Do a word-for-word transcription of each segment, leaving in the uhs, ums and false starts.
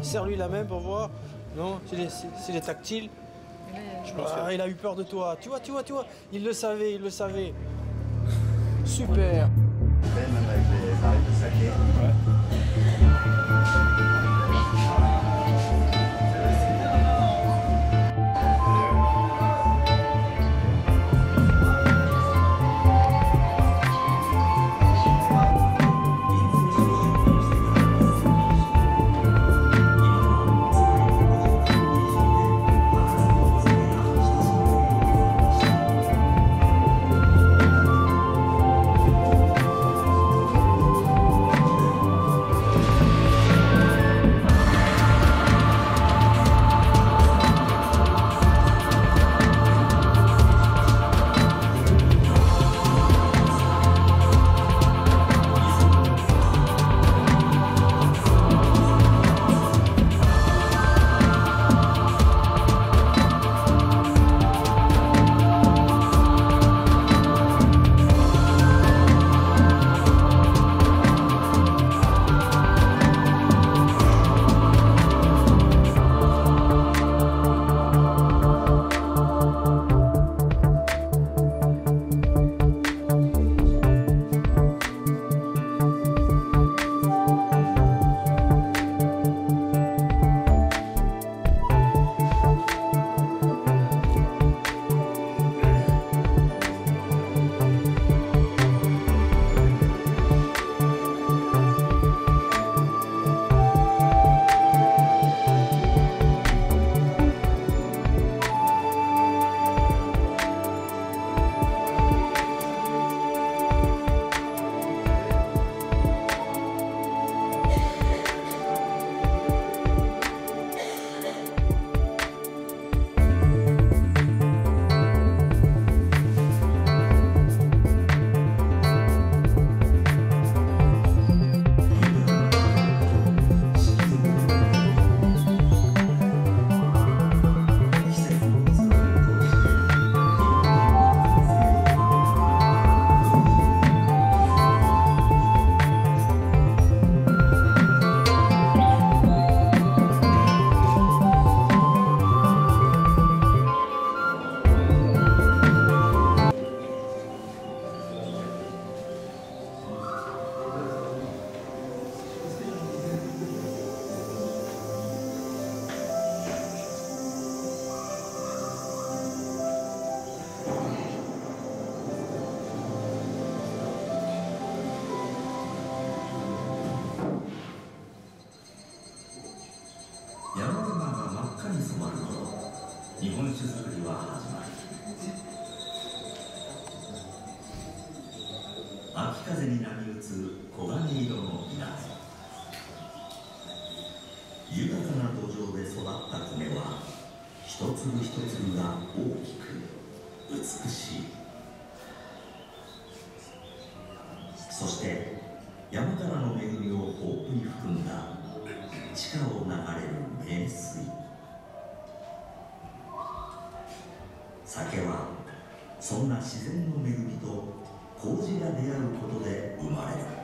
serre-lui la main pour voir. Non, c'est les, c'est les tactiles. Ah, il a eu peur de toi. Tu vois, tu vois, tu vois. Il le savait, il le savait. Super. Même avec les barils de saké. Ouais. 日本酒造りは始まる。秋風に波打つ黄金色の稲。豊かな土壌で育った米は一粒一粒が大きく美しい。そして山からの恵みを豊富に含んだ地下を流れる名水。酒はそんな自然の恵みと麹が出会うことで生まれる。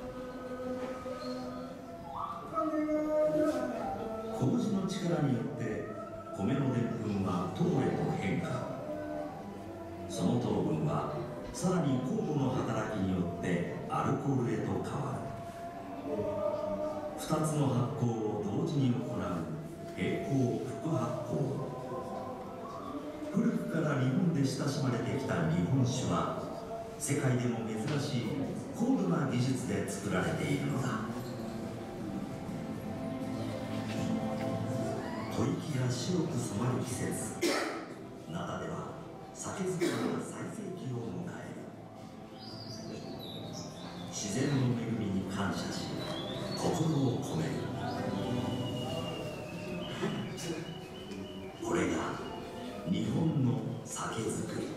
麹の力によって米のでんぷんは糖へと変化。その糖分はさらに酵母の働きによってアルコールへと変わる。ふたつの発酵を同時に行う並行複発酵。古くから日本で親しまれてきた日本酒は世界でも珍しい高度な技術で作られているのだ。吐息が白く染まる季節、灘では酒造りが最盛期を迎える。自然の恵みに感謝し心を込める。これが日本の酒造り。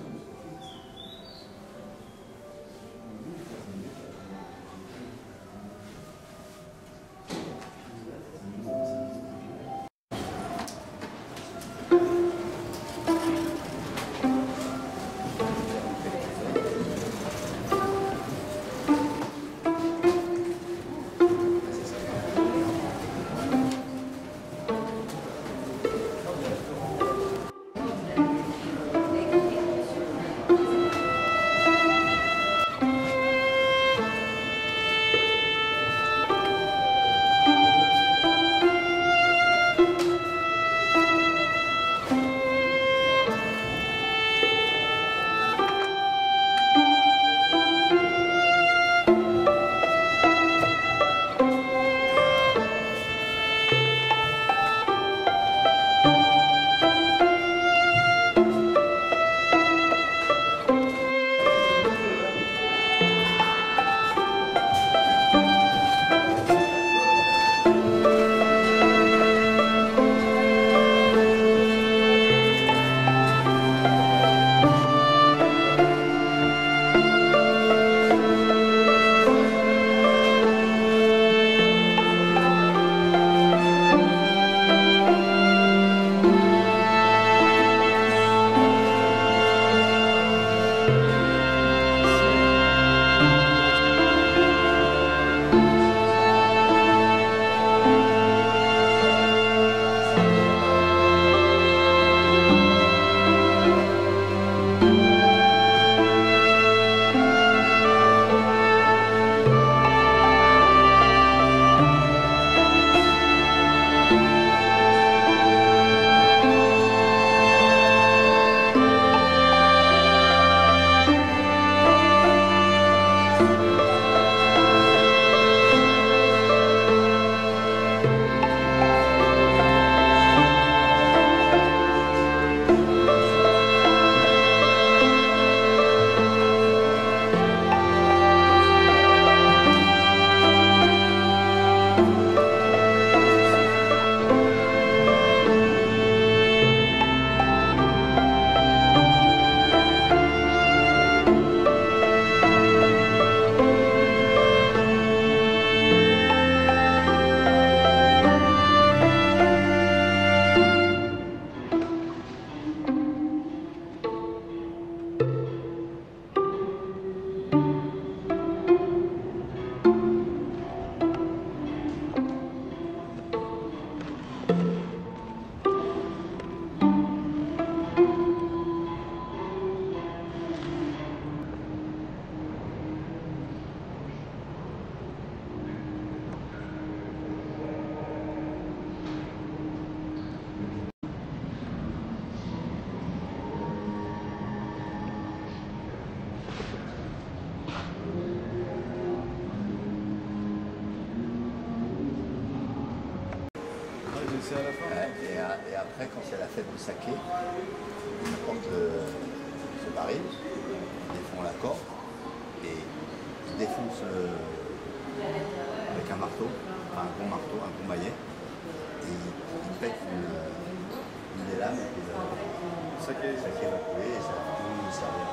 c'est à la fin. Ouais, et, euh, et après, quand c'est la fête du saké, ils apportent le, ce baril, ils défont la corde et ils défoncent euh, avec un marteau, enfin un gros marteau, un gros maillet, et ils, ils pètent une, une des lames et puis le Saké. saké va couler et ça va tout servir.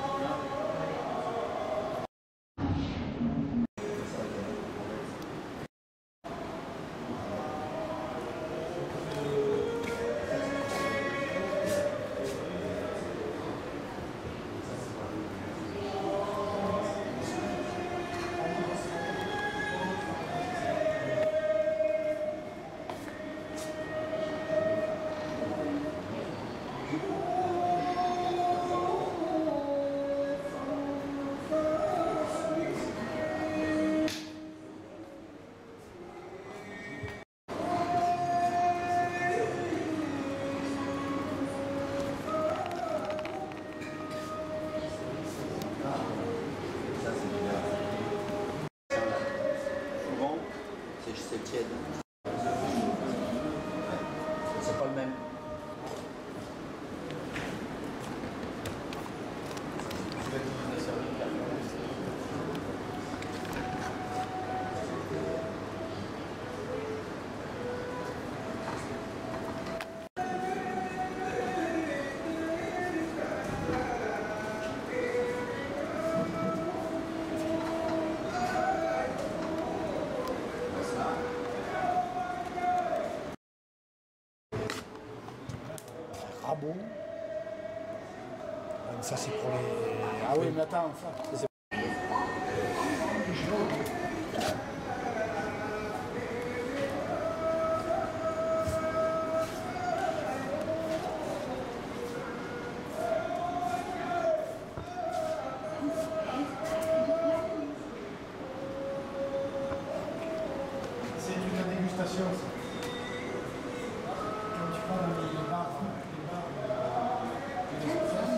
Ça, c'est bien. Souvent, c'est c'est tiède. C'est pas le même. Rabot. Ça c'est pour les. Ah oui, mais attends, ça. c'est- C'est une dégustation. Ça. Quand tu prends les bars, les bars, euh, les restaurants,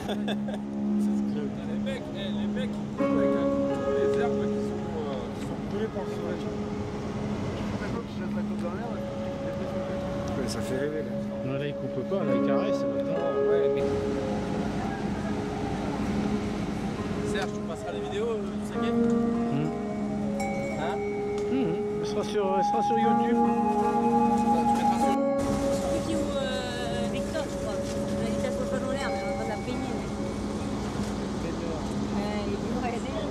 Les mecs, eh, les mecs, ils coupent avec un couteau les herbes qui sont, euh, qui sont brûlées par le soleil. Ça fait rêver là. Non, là il coupe pas, là il caresse. Ouais, mais... Serge, tu passeras les vidéos du saké Mmh. Hein Mmh. Elle sera sur, elle sera sur YouTube. Tu mettras sur... Petit ou euh, Victor, je crois. On a dit ça soit pas dans l'air, mais on va pas la peigner. Ouais, il est vrai, il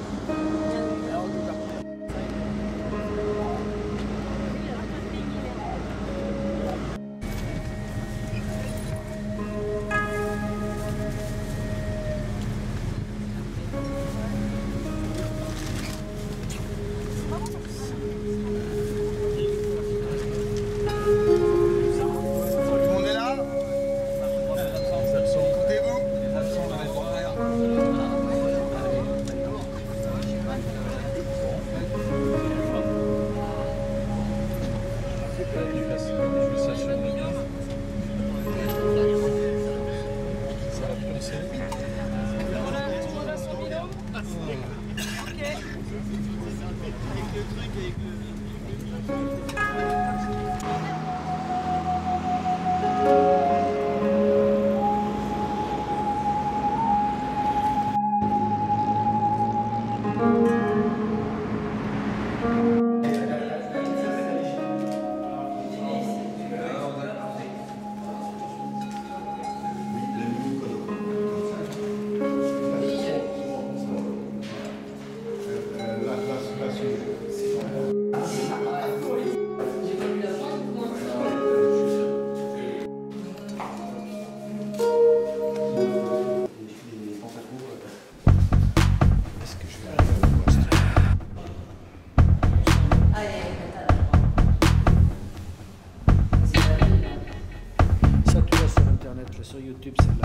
sur YouTube, celle-là.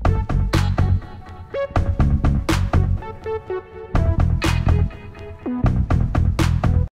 Thank you.